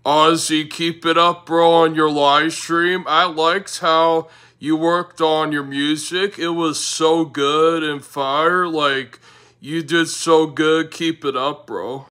Ahzee, keep it up, bro, on your live stream. I liked how you worked on your music. It was so good and fire. Like, you did so good. Keep it up, bro.